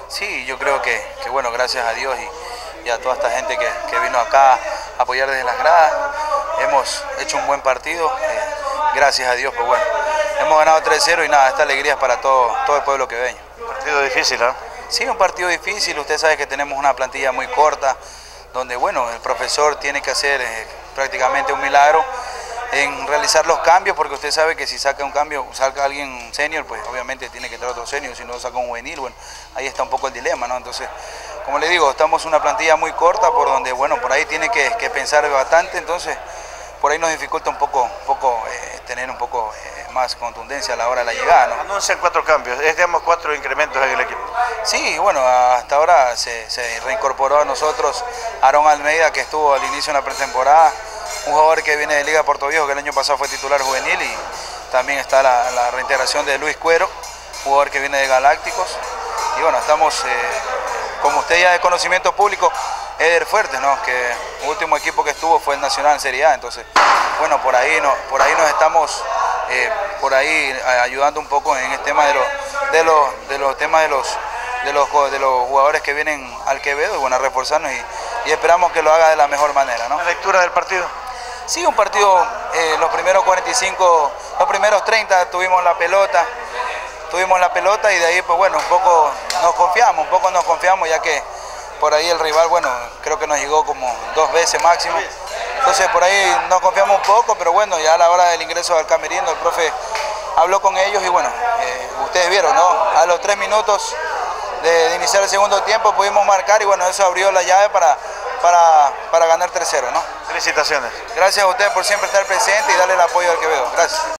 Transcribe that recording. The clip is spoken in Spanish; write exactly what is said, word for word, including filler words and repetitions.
Sí, yo creo que, que bueno, gracias a Dios y, y a toda esta gente que, que vino acá a apoyar desde las gradas, hemos hecho un buen partido, eh, gracias a Dios, pues bueno, hemos ganado tres cero y nada, esta alegría es para todo, todo el pueblo queveño. Partido difícil, ¿eh? Sí, un partido difícil, usted sabe que tenemos una plantilla muy corta, donde bueno, el profesor tiene que hacer eh, prácticamente un milagro en realizar los cambios, porque usted sabe que si saca un cambio, saca alguien senior, pues obviamente tiene que entrar otro senior, si no saca un juvenil, bueno, ahí está un poco el dilema, ¿no? Entonces, como le digo, estamos en una plantilla muy corta, por donde, bueno, por ahí tiene que, que pensar bastante, entonces, por ahí nos dificulta un poco, un poco eh, tener un poco eh, más contundencia a la hora de la llegada, ¿no? Anuncian cuatro cambios, es digamos cuatro incrementos en el equipo. Sí, bueno, hasta ahora se, se reincorporó a nosotros Aarón Almeida, que estuvo al inicio de la pretemporada, un jugador que viene de Liga Puerto Viejo, que el año pasado fue titular juvenil, y también está la, la reintegración de Luis Cuero, jugador que viene de Galácticos, y bueno, estamos, eh, como usted ya de conocimiento público, Eder Fuertes, ¿no? Que el último equipo que estuvo fue el Nacional en Serie A, entonces, bueno, por ahí, no, por ahí nos estamos eh, por ahí ayudando un poco en el tema de, lo, de, los, de los temas de los, de, los, de los jugadores que vienen al Quevedo, y bueno, a reforzarnos, y, y esperamos que lo haga de la mejor manera, ¿no? ¿La lectura del partido? Sí, un partido, eh, los primeros cuarenta y cinco, los primeros treinta tuvimos la pelota, tuvimos la pelota y de ahí pues bueno, un poco nos confiamos, un poco nos confiamos ya que por ahí el rival, bueno, creo que nos llegó como dos veces máximo, entonces por ahí nos confiamos un poco, pero bueno, ya a la hora del ingreso al camerino el profe habló con ellos y bueno, eh, ustedes vieron, ¿no? A los tres minutos de, de iniciar el segundo tiempo pudimos marcar y bueno, eso abrió la llave para, para, para ganar tres cero, ¿no? Felicitaciones. Gracias a ustedes por siempre estar presente y darle el apoyo al Quevedo. Gracias.